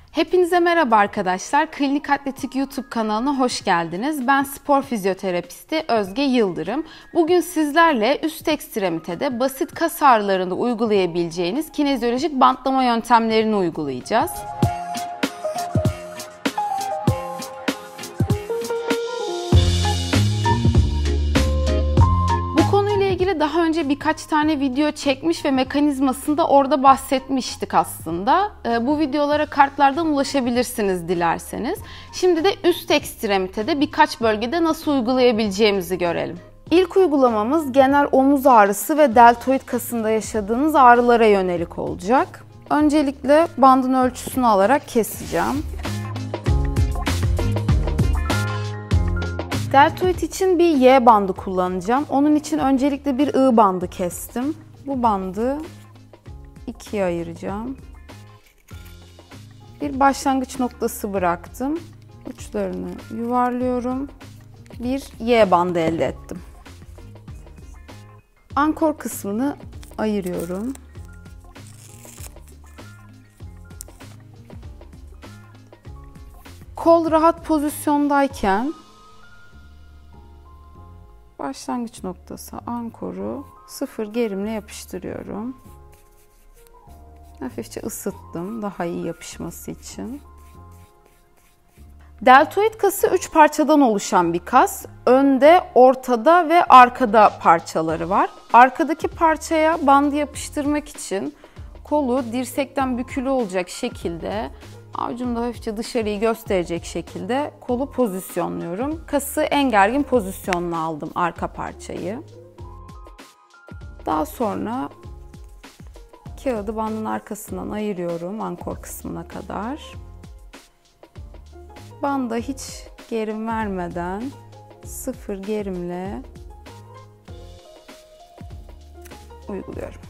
Hepinize merhaba arkadaşlar. Klinik Atletik YouTube kanalına hoş geldiniz. Ben spor fizyoterapisti Özge Yıldırım. Bugün sizlerle üst ekstremitede basit kas ağrılarında uygulayabileceğiniz kinezyolojik bantlama yöntemlerini uygulayacağız. Daha önce birkaç tane video çekmiş ve mekanizmasında orada bahsetmiştik aslında. Bu videolara kartlardan ulaşabilirsiniz dilerseniz. Şimdi de üst ekstremitede birkaç bölgede nasıl uygulayabileceğimizi görelim. İlk uygulamamız genel omuz ağrısı ve deltoid kasında yaşadığınız ağrılara yönelik olacak. Öncelikle bandın ölçüsünü alarak keseceğim. Deltoid için bir Y bandı kullanacağım. Onun için öncelikle bir I bandı kestim. Bu bandı ikiye ayıracağım. Bir başlangıç noktası bıraktım. Uçlarını yuvarlıyorum. Bir Y bandı elde ettim. Ankor kısmını ayırıyorum. Kol rahat pozisyondayken başlangıç noktası ankoru 0 gerimle yapıştırıyorum. Hafifçe ısıttım daha iyi yapışması için. Deltoid kası 3 parçadan oluşan bir kas. Önde, ortada ve arkada parçaları var. Arkadaki parçaya bandı yapıştırmak için kolu dirsekten bükülü olacak şekilde, avucumda hafifçe dışarıyı gösterecek şekilde kolu pozisyonluyorum. Kası en gergin pozisyonuna aldım arka parçayı. Daha sonra kağıdı bandın arkasından ayırıyorum ankor kısmına kadar. Banda hiç gerim vermeden 0 gerimle uyguluyorum.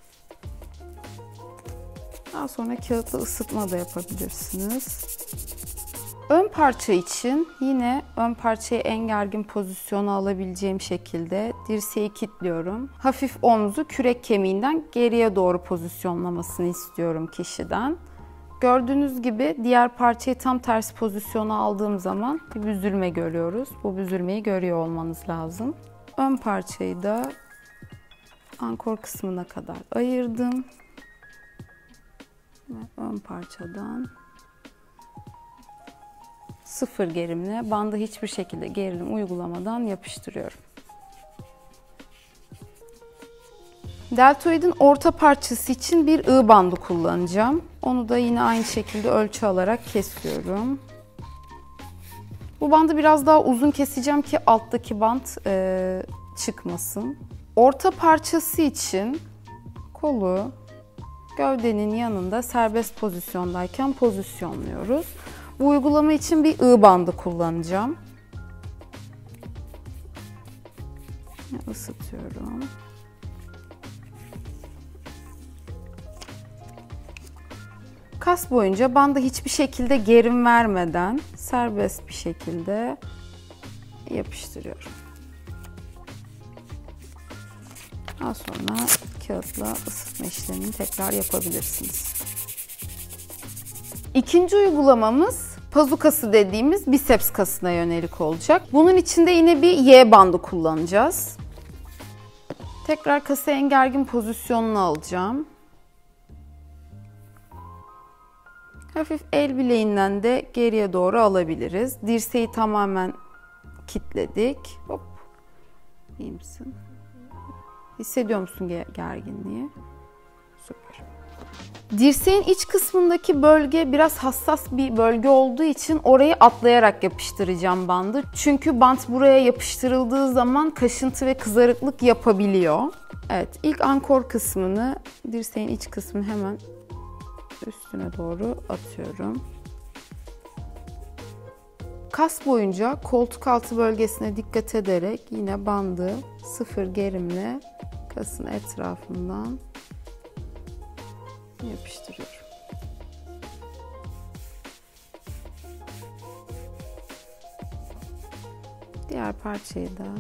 Daha sonra kağıtla ısıtma da yapabilirsiniz. Ön parça için yine ön parçayı en gergin pozisyona alabileceğim şekilde dirseği kilitliyorum. Hafif omzu kürek kemiğinden geriye doğru pozisyonlamasını istiyorum kişiden. Gördüğünüz gibi diğer parçayı tam tersi pozisyona aldığım zaman bir büzülme görüyoruz. Bu büzülmeyi görüyor olmanız lazım. Ön parçayı da ankor kısmına kadar ayırdım. Ön parçadan 0 gerimle bandı hiçbir şekilde gerilim uygulamadan yapıştırıyorum. Deltoidin orta parçası için bir I bandı kullanacağım. Onu da yine aynı şekilde ölçü alarak kesiyorum. Bu bandı biraz daha uzun keseceğim ki alttaki bant çıkmasın. Orta parçası için kolu gövdenin yanında serbest pozisyondayken pozisyonluyoruz. Bu uygulama için bir I bandı kullanacağım. Isıtıyorum. Kas boyunca bandı hiçbir şekilde gerim vermeden serbest bir şekilde yapıştırıyorum. Daha sonra kağıtla ısıtma işlemini tekrar yapabilirsiniz. İkinci uygulamamız pazu kası dediğimiz biceps kasına yönelik olacak. Bunun için de yine bir Y bandı kullanacağız. Tekrar kası en gergin pozisyonuna alacağım. Hafif el bileğinden de geriye doğru alabiliriz. Dirseği tamamen kilitledik. Hop. İyi misin? Hissediyor musun gerginliği? Süper. Dirseğin iç kısmındaki bölge biraz hassas bir bölge olduğu için orayı atlayarak yapıştıracağım bandı. Çünkü bant buraya yapıştırıldığı zaman kaşıntı ve kızarıklık yapabiliyor. Evet, ilk ankor kısmını, dirseğin iç kısmını hemen üstüne doğru atıyorum. Kas boyunca koltuk altı bölgesine dikkat ederek yine bandı 0 gerimle kasın etrafından yapıştırıyorum. Diğer parçayı da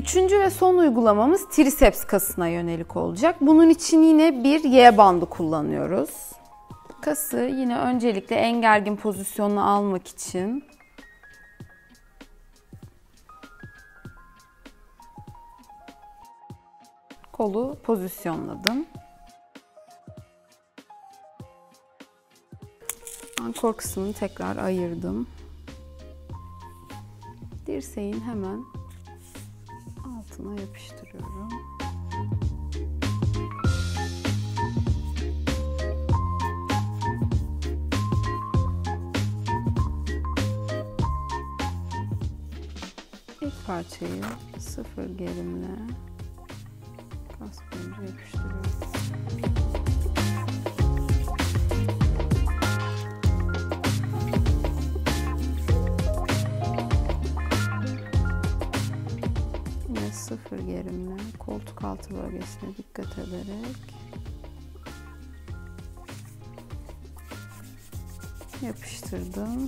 Üçüncü ve son uygulamamız triceps kasına yönelik olacak. Bunun için yine bir Y bandı kullanıyoruz. Kası yine öncelikle en gergin pozisyonuna almak için kolu pozisyonladım. Ankor kısmını tekrar ayırdım. Dirseğin hemen altına yapıştırıyorum. İlk parçayı sıfır gerimle kas boyunca yapıştırıyorum. Yine sıfır gerimle koltuk altı bölgesine dikkat ederek yapıştırdım.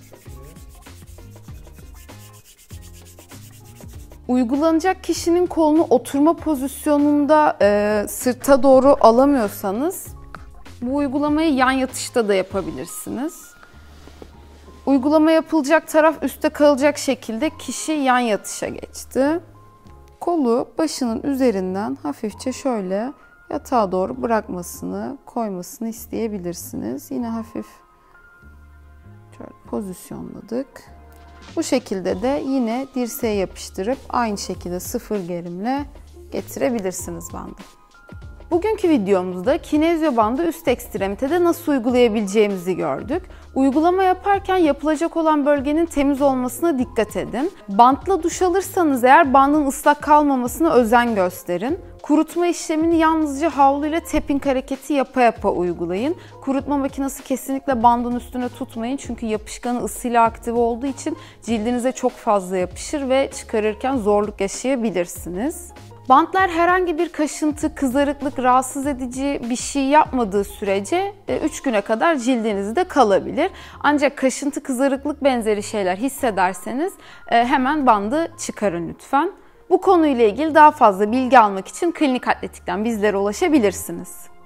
Uygulanacak kişinin kolunu oturma pozisyonunda sırta doğru alamıyorsanız bu uygulamayı yan yatışta da yapabilirsiniz. Uygulama yapılacak taraf üstte kalacak şekilde kişi yan yatışa geçti. Kolu başının üzerinden hafifçe şöyle yatağa doğru bırakmasını, koymasını isteyebilirsiniz. Yine hafif şöyle pozisyonladık. Bu şekilde de yine dirseğe yapıştırıp aynı şekilde sıfır gerimle getirebilirsiniz bandı. Bugünkü videomuzda kinezyo bandı üst ekstremitede nasıl uygulayabileceğimizi gördük. Uygulama yaparken yapılacak olan bölgenin temiz olmasına dikkat edin. Bantla duş alırsanız eğer bandın ıslak kalmamasına özen gösterin. Kurutma işlemini yalnızca havlu ile tapping hareketi yapa uygulayın. Kurutma makinesi kesinlikle bandın üstüne tutmayın çünkü yapışkanı ısıyla aktive olduğu için cildinize çok fazla yapışır ve çıkarırken zorluk yaşayabilirsiniz. Bantlar herhangi bir kaşıntı, kızarıklık, rahatsız edici bir şey yapmadığı sürece 3 güne kadar cildinizde kalabilir. Ancak kaşıntı, kızarıklık benzeri şeyler hissederseniz hemen bandı çıkarın lütfen. Bu konuyla ilgili daha fazla bilgi almak için Klinik Atletik'ten bizlere ulaşabilirsiniz.